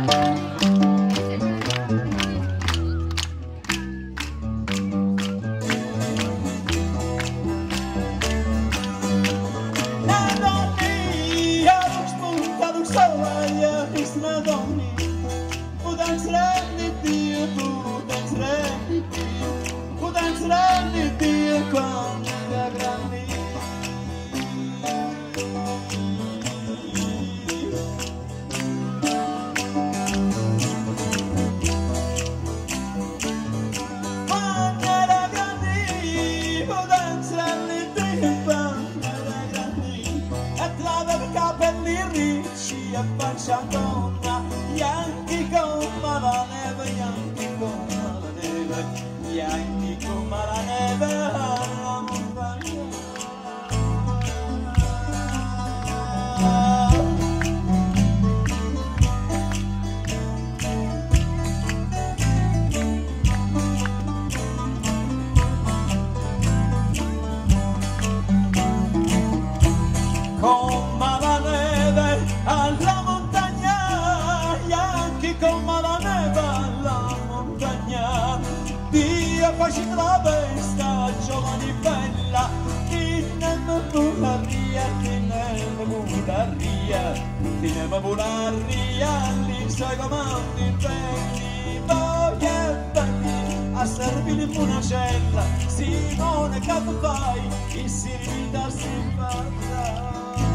Donna, Yankee come la neve, Yankee come la neve, Yankee come la neve alla montagna. Come la neve alla montagna, Yankee come la neve alla montagna. Dio facendo la festa, giovani bella, chi ne me volaria, chi ne me volaria, chi ne me volaria, li sai comandi belli, voi e belli, a servire in una cella, Simone che fai, chi si rimita si fa.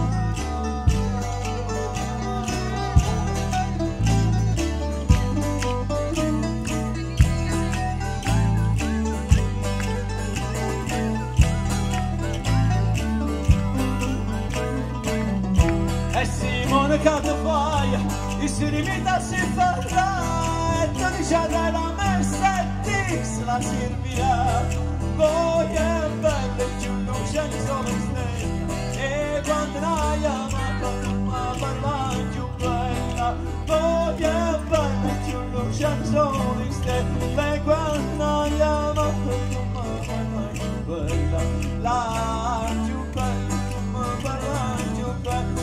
E Simone che te fai, e si rimita si farà, e tu dicerai la messa e ti se la servirà. Voi è bella e più luce di sole stella, e quando l'hai amata non mi parla più bella. Voi è bella e più luce di sole stella, e quando l'hai amata non mi parla più bella. La più bella non mi parla più bella.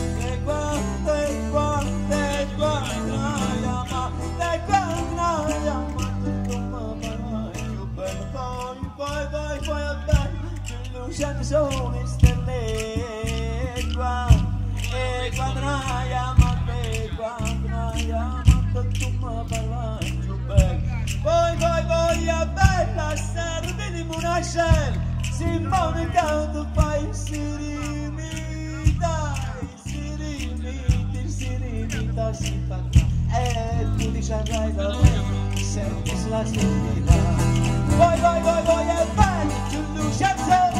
C'è sole stelle e quando hai amato, tu mi parli più bello. Poi è bella serve di una scella, Simone che fai si rimita, si fa. E tu dicerai da me, senti la servirà. Poi è bella, tu luce